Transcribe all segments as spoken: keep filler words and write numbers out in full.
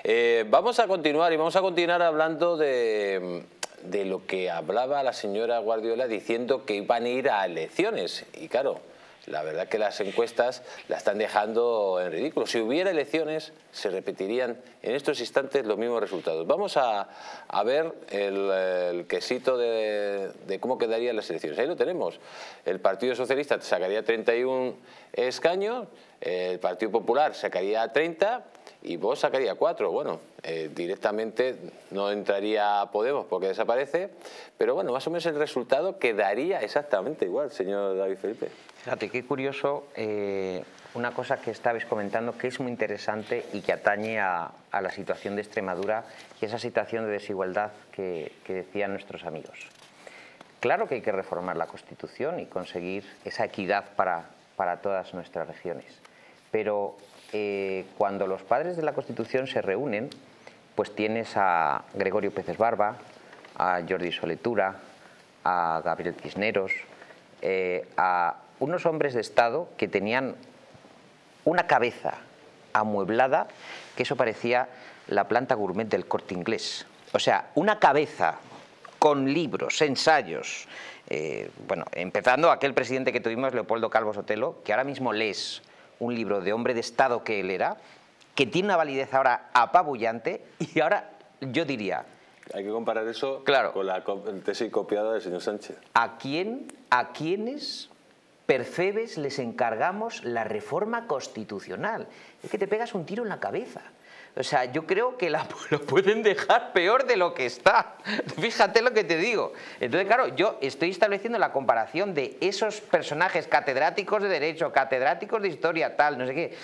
Eh, vamos a continuar y vamos a continuar hablando de, de lo que hablaba la señora Guardiola diciendo que iban a ir a elecciones. Y claro, la verdad que las encuestas la están dejando en ridículo. Si hubiera elecciones, se repetirían en estos instantes los mismos resultados. Vamos a, a ver el, el quesito de, de cómo quedarían las elecciones. Ahí lo tenemos. El Partido Socialista sacaría treinta y un escaños, el Partido Popular sacaría treinta y Vox sacaría cuatro. Bueno, eh, directamente no entraría Podemos porque desaparece, pero bueno, más o menos el resultado quedaría exactamente igual, señor David Felipe. Fíjate, qué curioso, eh, una cosa que estabais comentando que es muy interesante y que atañe a, a la situación de Extremadura y esa situación de desigualdad que, que decían nuestros amigos. Claro que hay que reformar la Constitución y conseguir esa equidad para, para todas nuestras regiones, pero eh, cuando los padres de la Constitución se reúnen, pues tienes a Gregorio Peces Barba, a Jordi Soletura, a Gabriel Cisneros, eh, a unos hombres de Estado que tenían una cabeza amueblada, que eso parecía la planta gourmet del Corte Inglés. O sea, una cabeza con libros, ensayos, eh, bueno, empezando aquel presidente que tuvimos, Leopoldo Calvo Sotelo, que ahora mismo lees un libro de hombre de Estado que él era, que tiene una validez ahora apabullante, y ahora yo diría... Hay que comparar eso claro, con la tesis copiada del señor Sánchez. ¿A quién, a quiénes percebes les encargamos la reforma constitucional? Es que te pegas un tiro en la cabeza. O sea, yo creo que la, lo pueden dejar peor de lo que está. Fíjate lo que te digo. Entonces, claro, yo estoy estableciendo la comparación de esos personajes catedráticos de Derecho, catedráticos de Historia, tal, no sé qué.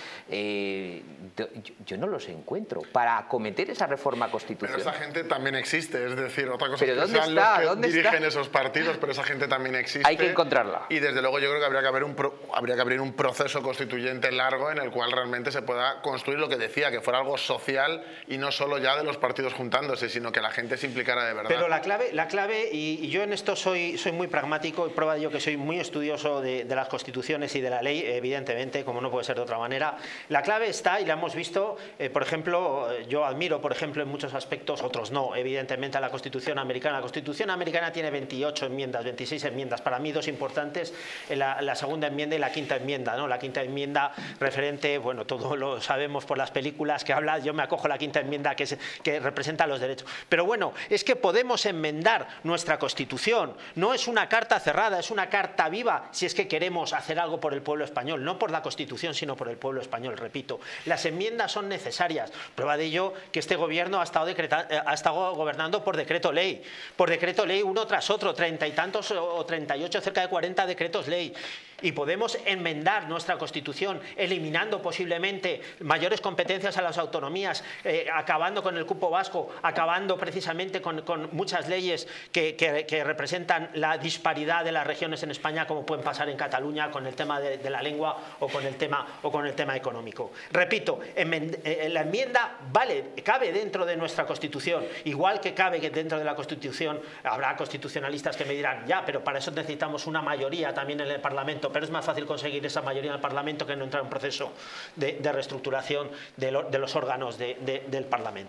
Eh, yo, yo no los encuentro para acometer esa reforma constitucional. Pero esa gente también existe, es decir, otra cosa ¿Pero es que dónde sean está? los que ¿Dónde dirigen está? esos partidos, pero esa gente también existe. Hay que encontrarla. Y desde luego yo creo que habría que haber un, pro, habría que abrir un proceso constituyente largo en el cual realmente se pueda construir lo que decía, que fuera algo social social y no solo ya de los partidos juntándose, sino que la gente se implicara de verdad. Pero la clave, la clave y, y yo en esto soy, soy muy pragmático y prueba de ello que soy muy estudioso de, de las constituciones y de la ley, evidentemente, como no puede ser de otra manera. La clave está, y la hemos visto, eh, por ejemplo, yo admiro, por ejemplo, en muchos aspectos, otros no, evidentemente, a la Constitución americana. La Constitución americana tiene veintiocho enmiendas, veintiséis enmiendas. Para mí, dos importantes, la, la segunda enmienda y la quinta enmienda, ¿no? La quinta enmienda referente, bueno, todo lo sabemos por las películas que habla, yo me acojo a la quinta enmienda que, es, que representa los derechos. Pero bueno, es que podemos enmendar nuestra Constitución. No es una carta cerrada, es una carta viva si es que queremos hacer algo por el pueblo español, no por la Constitución, sino por el pueblo español, repito. Las enmiendas son necesarias. Prueba de ello que este gobierno ha estado, decreta, ha estado gobernando por decreto ley, por decreto ley uno tras otro, treinta y tantos o treinta y ocho, cerca de cuarenta decretos ley. Y podemos enmendar nuestra Constitución eliminando posiblemente mayores competencias a las autonomías, eh, acabando con el cupo vasco, acabando precisamente con, con muchas leyes que, que, que representan la disparidad de las regiones en España, como pueden pasar en Cataluña con el tema de, de la lengua o con el tema, o con el tema económico. Repito, enmend, eh, la enmienda vale, cabe dentro de nuestra Constitución, igual que cabe que dentro de la Constitución habrá constitucionalistas que me dirán, ya, pero para eso necesitamos una mayoría también en el Parlamento. Pero es más fácil conseguir esa mayoría en el Parlamento que no entrar en un proceso de, de reestructuración de, lo, de los órganos de, de, del Parlamento.